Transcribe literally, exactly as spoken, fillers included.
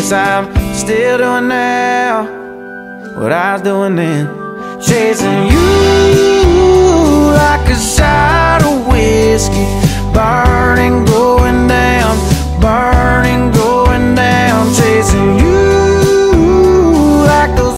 guess I'm still doing now what I was doing then, chasing you like a shadow.